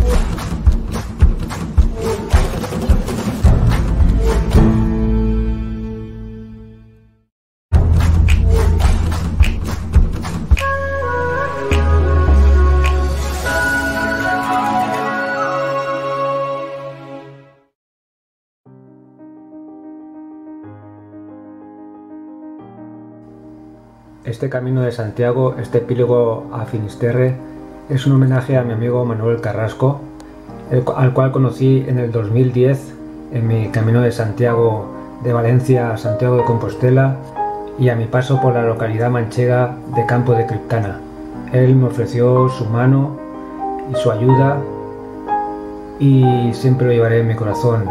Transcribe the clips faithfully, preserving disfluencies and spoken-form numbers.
Este Camino de Santiago, este epílogo a Finisterre, es un homenaje a mi amigo Manuel Carrasco, el, al cual conocí en el dos mil diez en mi Camino de Santiago de Valencia a Santiago de Compostela y a mi paso por la localidad manchega de Campo de Criptana. Él me ofreció su mano y su ayuda y siempre lo llevaré en mi corazón.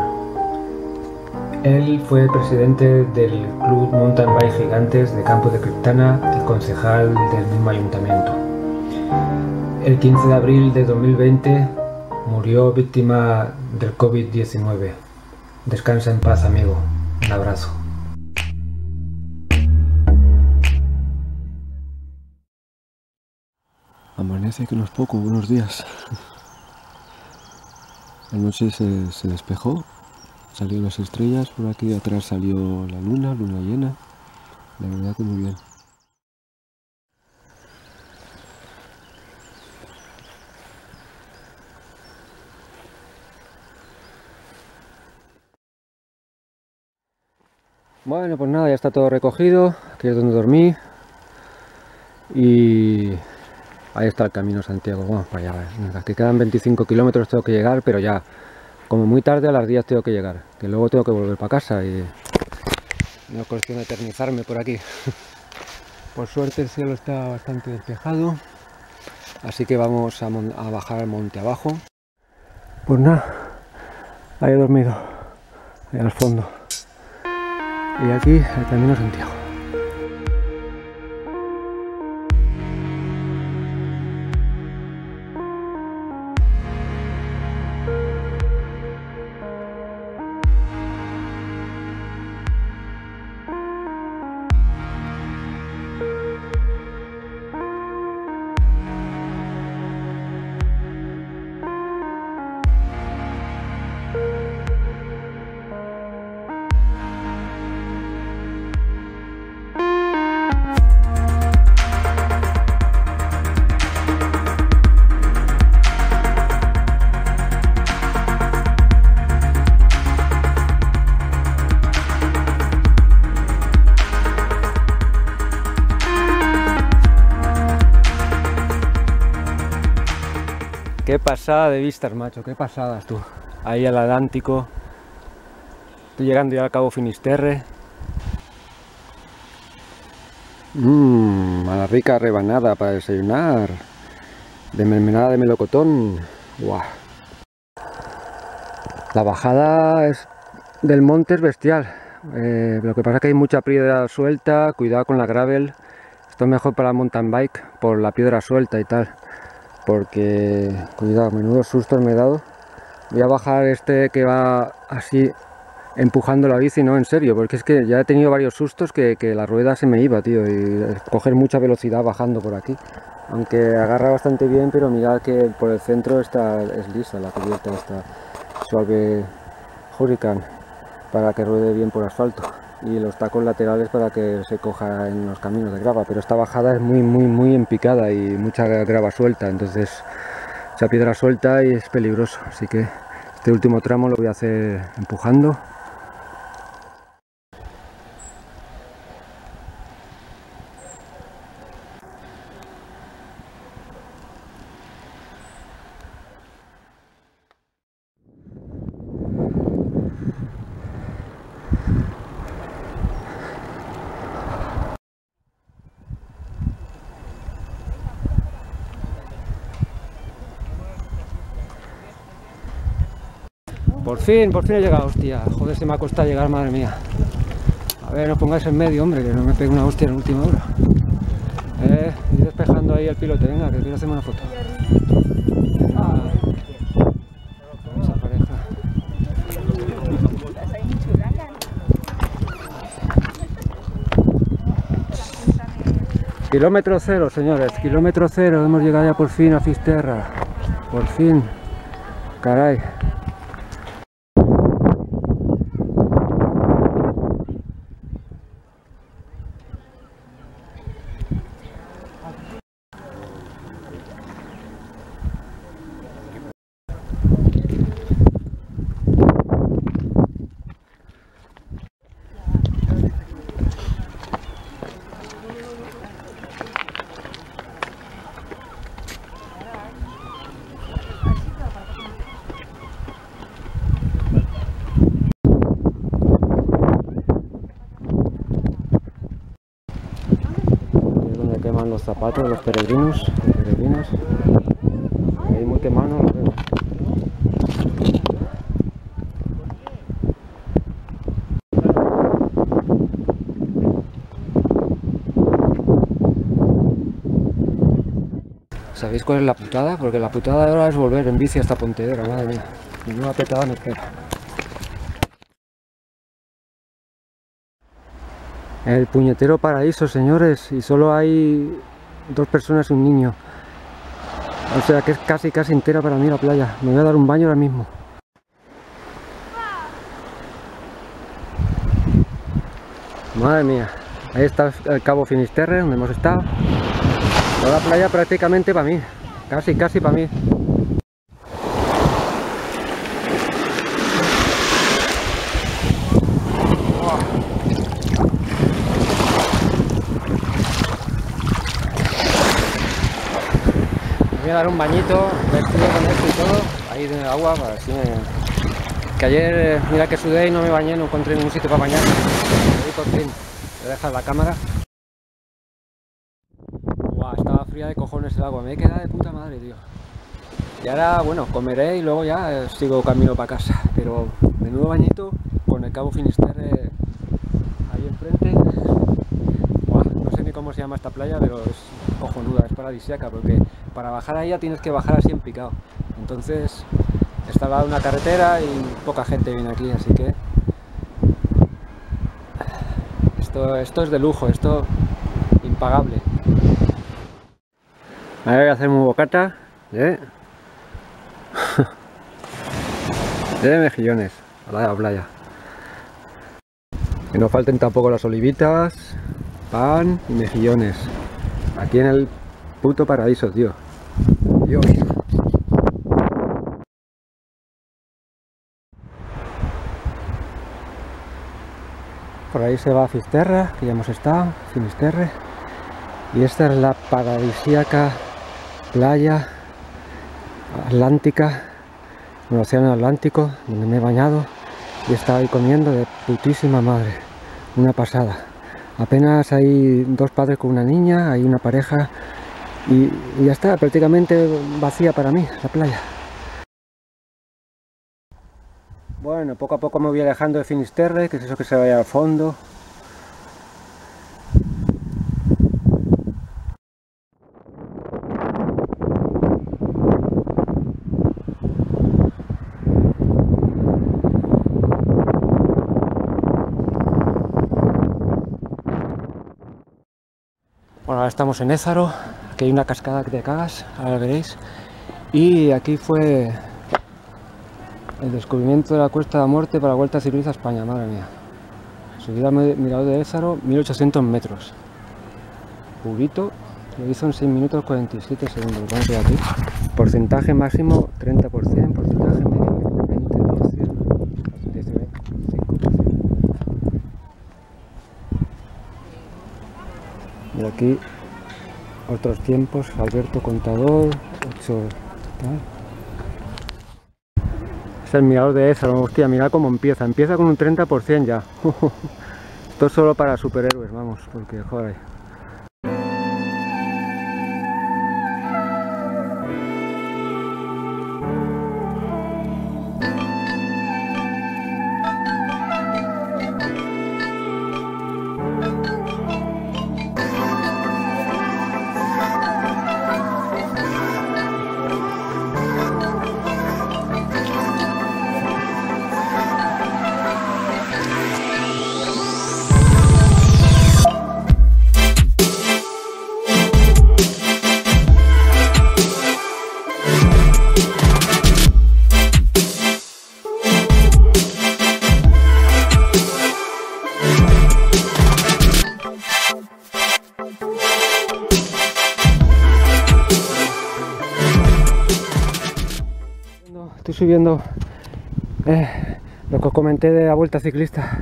Él fue presidente del Club Mountain Bike Gigantes de Campo de Criptana y concejal del mismo ayuntamiento. El quince de abril de dos mil veinte murió víctima del COVID diecinueve. Descansa en paz, amigo. Un abrazo. Amanece que no es poco, buenos días. La noche se, se despejó. Salieron las estrellas, por aquí atrás salió la luna, luna llena. La verdad que muy bien. Bueno, pues nada, ya está todo recogido. Aquí es donde dormí. Y ahí está el Camino Santiago. Vamos para allá. Aquí quedan veinticinco kilómetros, tengo que llegar, pero ya como muy tarde a las diez tengo que llegar, que luego tengo que volver para casa y no es cuestión de eternizarme por aquí. Por suerte el cielo está bastante despejado, así que vamos a, a bajar al monte abajo. Pues nada, ahí he dormido, ahí al fondo, y aquí el Camino Santiago. Qué pasada de vistas, macho, qué pasadas tú. Ahí al Atlántico. Estoy llegando ya al Cabo Finisterre. Mmm, a la rica rebanada para desayunar. De mermelada de melocotón. Guau. La bajada es del monte es bestial. Eh, lo que pasa es que hay mucha piedra suelta, cuidado con la gravel. Esto es mejor para la mountain bike por la piedra suelta y tal. Porque, cuidado, menudos sustos me he dado. Voy a bajar este que va así empujando la bici, no, en serio, porque es que ya he tenido varios sustos que, que la rueda se me iba, tío, y coger mucha velocidad bajando por aquí. Aunque agarra bastante bien, pero mirad que por el centro está, es lisa la cubierta, esta suave Hurricane, para que ruede bien por asfalto. Y los tacos laterales para que se coja en los caminos de grava, pero esta bajada es muy muy muy empicada y mucha grava suelta, entonces esa piedra suelta y es peligroso, así que este último tramo lo voy a hacer empujando. Por fin, por fin he llegado, hostia. Joder, se me ha costado llegar, madre mía. A ver, no pongáis en medio, hombre, que no me pegue una hostia en la última hora. Eh, ir despejando ahí el pilote, venga, que quiero hacerme una foto. Ah, esa pareja. Kilómetro cero, señores, kilómetro cero. Hemos llegado ya por fin a Fisterra. Por fin. Caray. Queman los zapatos, los peregrinos, los peregrinos. Ahí muy quemado no lo veo. ¿Sabéis cuál es la putada? Porque la putada de ahora es volver en bici hasta Pontevedra, madre mía. Y una petada me pega. El puñetero paraíso, señores, y solo hay dos personas y un niño. O sea que es casi casi entera para mí la playa. Me voy a dar un baño ahora mismo. Madre mía, ahí está el Cabo Finisterre, donde hemos estado. Toda la playa prácticamente para mí, casi casi para mí. Voy a dar un bañito, vestido con esto y todo, ahí en el agua, para así me... Que ayer, eh, mira que sudé y no me bañé, no encontré ningún sitio para bañar. Y por fin, voy a dejar la cámara. Buah, estaba fría de cojones el agua, me he quedado de puta madre, tío. Y ahora, bueno, comeré y luego ya eh, sigo camino para casa. Pero menudo bañito con el Cabo Finisterre ahí enfrente. Buah, no sé ni cómo se llama esta playa, pero es cojonuda, es paradisíaca, porque para bajar ahí ya tienes que bajar así en picado. Entonces está al lado de una carretera y poca gente viene aquí, así que esto, esto es de lujo, esto impagable. Ahora voy a hacerme un bocata de, de mejillones a la playa. Que no falten tampoco las olivitas, pan y mejillones. Aquí en el puto paraíso, tío. Dios. Por ahí se va a Fisterra, que ya hemos estado, Finisterre. Y esta es la paradisíaca playa atlántica, en el océano Atlántico, donde me he bañado y he estado ahí comiendo de putísima madre. Una pasada. Apenas hay dos padres con una niña, hay una pareja y, y ya está, prácticamente vacía para mí la playa. Bueno, poco a poco me voy alejando de Finisterre, que es eso que se vaya al fondo. Bueno, ahora estamos en Ézaro, aquí hay una cascada que te cagas, ahora veréis. Y aquí fue el descubrimiento de la Cuesta de la Muerte para la Vuelta Ciclista a España, madre mía. Subida al mirador de Ézaro, mil ochocientos metros. Purito, lo hizo en seis minutos cuarenta y siete segundos, lo pongo aquí. Porcentaje máximo treinta por ciento, porcentaje medio veinte por ciento, diecinueve por ciento. Y aquí otros tiempos, Alberto Contador, ocho, ¿tal? Es el mirador de Ézaro, hostia, mirad cómo empieza, empieza con un treinta por ciento ya. Esto es solo para superhéroes, vamos, porque joder. estoy subiendo eh, lo que os comenté de la vuelta ciclista.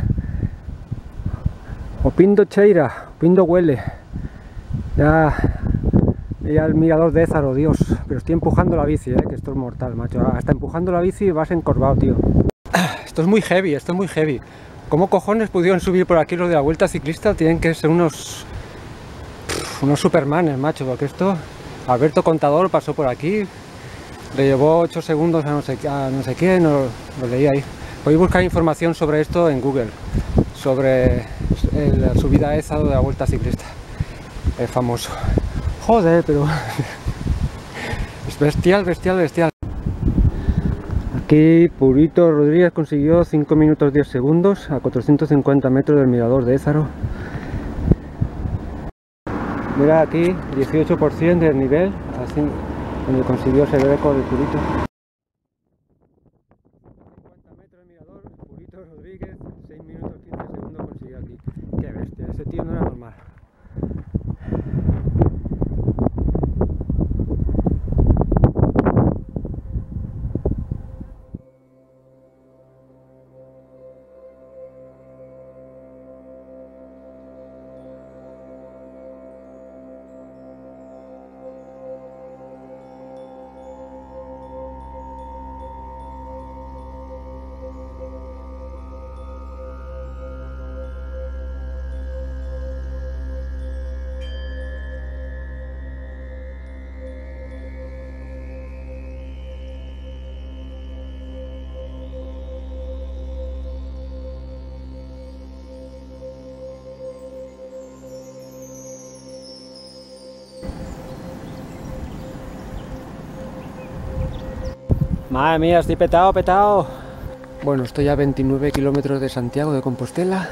Opindo cheira, Opindo huele. Ya, ya el mirador de Ézaro, Dios. Pero estoy empujando la bici, eh, que esto es mortal, macho. Hasta empujando la bici vas encorvado, tío. Esto es muy heavy, esto es muy heavy. ¿Cómo cojones pudieron subir por aquí los de la vuelta ciclista? Tienen que ser unos... unos supermanes, macho, porque esto... Alberto Contador pasó por aquí, le llevó ocho segundos a no sé, a no sé quién, no, lo leí ahí. Podéis buscar información sobre esto en Google, sobre la subida a Ézaro de la vuelta ciclista. Es famoso. Joder, pero... es bestial, bestial, bestial. Aquí Purito Rodríguez consiguió cinco minutos diez segundos a cuatrocientos cincuenta metros del mirador de Ézaro. Mira aquí, dieciocho por ciento del nivel, así donde consiguió ese récord de Purito. cincuenta metros del mirador, Purito Rodríguez, seis minutos quince segundos consiguió aquí. Qué bestia, ese tío no era normal. Madre mía, estoy petado, petado. Bueno, estoy a veintinueve kilómetros de Santiago de Compostela.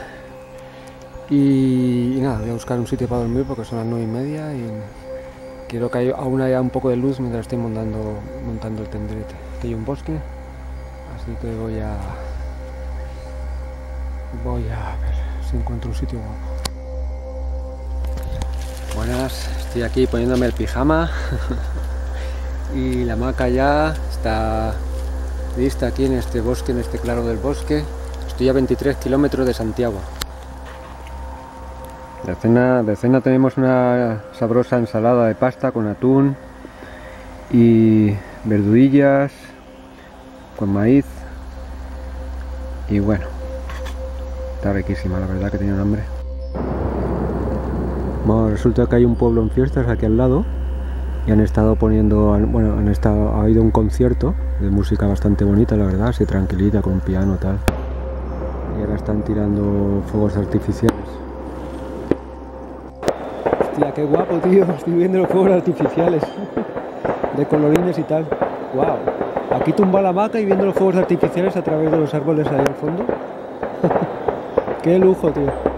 Y, y nada, voy a buscar un sitio para dormir porque son las nueve y media y quiero que haya, aún haya un poco de luz mientras estoy montando, montando el tenderete. Aquí hay un bosque, así que voy a... Voy a ver si encuentro un sitio guapo. Buenas, estoy aquí poniéndome el pijama. Y la hamaca ya está lista aquí en este bosque, en este claro del bosque. Estoy a veintitrés kilómetros de Santiago. De cena, de cena tenemos una sabrosa ensalada de pasta con atún y verdudillas con maíz. Y bueno, está riquísima, la verdad que tenía un hambre. Bueno, resulta que hay un pueblo en fiestas aquí al lado. Y han estado poniendo, bueno, han estado, ha habido un concierto de música bastante bonita, la verdad, así tranquilita, con piano y tal. Y ahora están tirando fuegos artificiales. Hostia, qué guapo, tío, estoy viendo los fuegos artificiales. De colorines y tal. Wow. Aquí tumba la hamaca y viendo los fuegos artificiales a través de los árboles ahí al fondo. Qué lujo, tío.